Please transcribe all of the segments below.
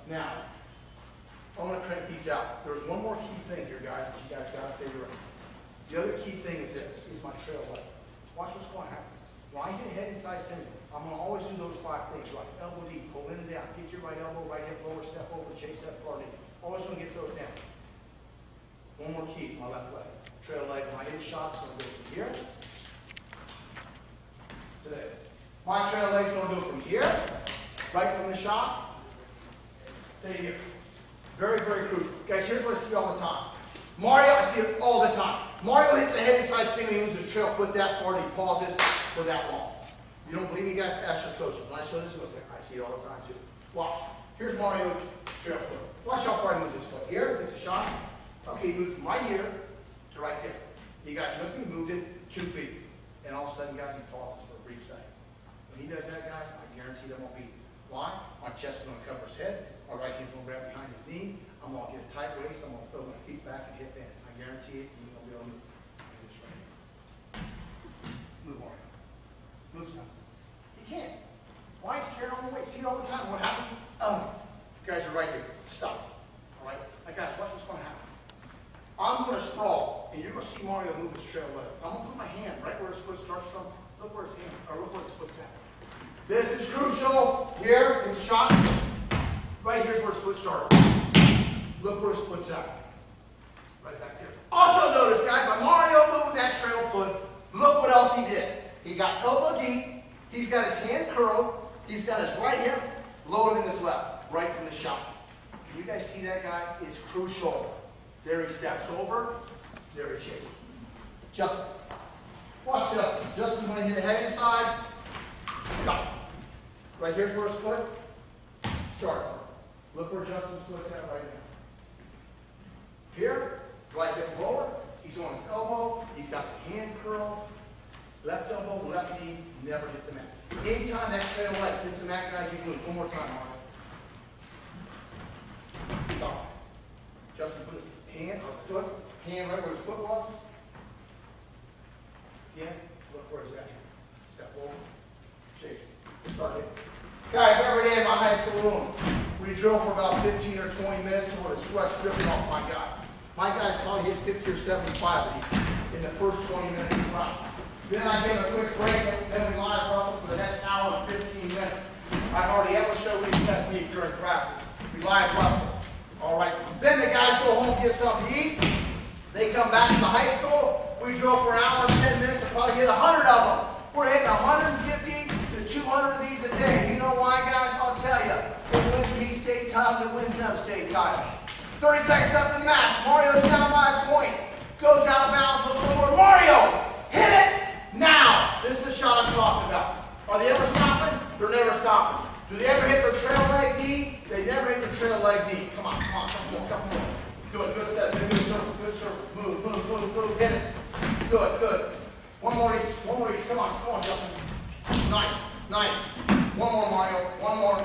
Now, I'm going to crank these out. There's one more key thing here, guys, that you guys got to figure out. The other key thing is this, is my trail leg. Watch what's going to happen. When I hit head and side single, I'm going to always do those 5 things right. Elbow deep, pull in and down, get your right elbow, right hip lower, step over, chase that far knee. Always want to get those down. One more key is my left leg. Trail leg, when I hit shots, going to go from here to there. My trail leg is going to go from here, right from the shot, to here. Very, very crucial. Guys, here's what I see all the time. Mario, I see it all the time. Mario hits a head inside single, he moves his trail foot that far, and he pauses for that long. You don't believe me, guys? Ask your coaches. When I show this, you'll say, I see it all the time too. Watch. Here's Mario's trail foot. Watch how far he moves his foot. Here, it's a shot. Okay, he moves from right here to right there. You guys look, he moved it 2 feet. And all of a sudden, guys, he pauses for a brief second. When he does that, guys, I guarantee that won't be it. Why? My chest is going to cover his head. My right hand's going to grab behind his knee. I'm going to get a tight waist. I'm going to throw my feet back and hip in. I guarantee it, he's going to be able to move. Do this right here. Move, Mario. Move some. He can't. Why? He's carrying on the weight. See it all the time. What happens? You guys are right here. Stop. All right? Now, guys, watch what's going to happen. I'm going to sprawl, and you're going to see Mario move his trail leg. I'm going to put my hand right where his foot starts from. Look where his hands, or look where his foot's at. This is crucial. Here, it's a shot. Right here's where his foot started. Look where his foot's at. Right back there. Also notice, guys, by Mario moving that trail foot, look what else he did. He got elbow deep. He's got his hand curled. He's got his right hip lower than his left, right from the shot. Can you guys see that, guys? It's crucial. There he steps over. There he chases. Justin. Watch Justin. Justin's going to hit a head inside. Stop. Right here's where his foot started from. Look where Justin's foot's at right now. Here, right hip lower. He's on his elbow. He's got the hand curl. Left elbow, left knee. Never hit the mat. Anytime that trail leg hits the mat, guys, you do it one more time, Mario. Stop. Justin put his hand or foot, hand right where his foot was. Again, look where it's at. Step over. Shake. Start hitting. Guys, every day in my high school room, we drill for about 15 or 20 minutes until the sweat's dripping off my guys. My guys probably hit 50 or 75 of these in the first 20 minutes of practice. Then I give a quick break, then we live wrestle for the next hour and 15 minutes. I hardly ever show any technique during practice. We live wrestle. All right. Then the guys go home and get something to eat. They come back to the high school. We drill for an hour and 10 minutes and probably hit 100 of them. We're hitting 150 to 200 of these a day. You know why, guys? I'll tell you. It wins me state titles, it wins them state titles. 30 seconds left in the match. Mario's down by a point. Goes out of bounds, looks over. Mario, hit it now. This is the shot I'm talking about. Are they ever stopping? They're never stopping. Do they ever hit their trail leg knee? They never hit their trail leg knee. Come on, come on, come on, come on. Good, good set. Good circle, good circle. Move, move, move, move. Hit it. Good, good. One more each. One more each. Come on, Justin. Nice, nice. One more, Mario. One more.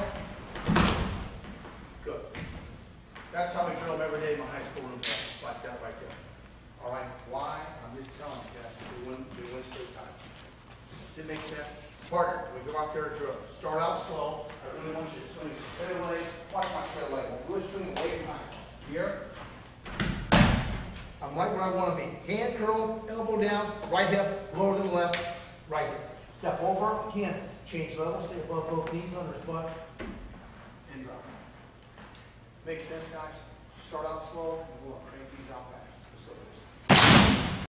Good. That's how we drill them every day in my high school room. Like that right there. All right. Why? I'm just telling you guys. They win state title. Does it make sense? Partner, we go out there to drill. Start out slow. I really want you to swing straight away. Watch my trail leg. Really swing away behind. Here. I'm right where I want to be. Hand curl, elbow down, right hip, lower than left, right hip. Step over, again, change level, stay above both knees, under his butt, and drop. Makes sense, guys? Start out slow, and we'll crank these out fast.